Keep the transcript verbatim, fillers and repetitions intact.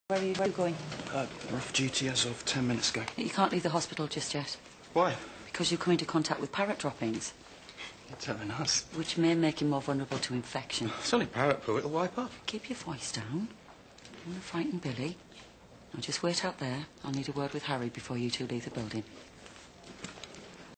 Where are you, where are you going? Uh, we're off duty as of ten minutes ago. You can't leave the hospital just yet. Why? Because you come into contact with parrot droppings. You're telling us. Which may make you more vulnerable to infection. It's only parrot poo, it'll wipe up. Keep your voice down. Don't want to frighten Billy. Now just wait out there. I'll need a word with Harry before you two leave the building.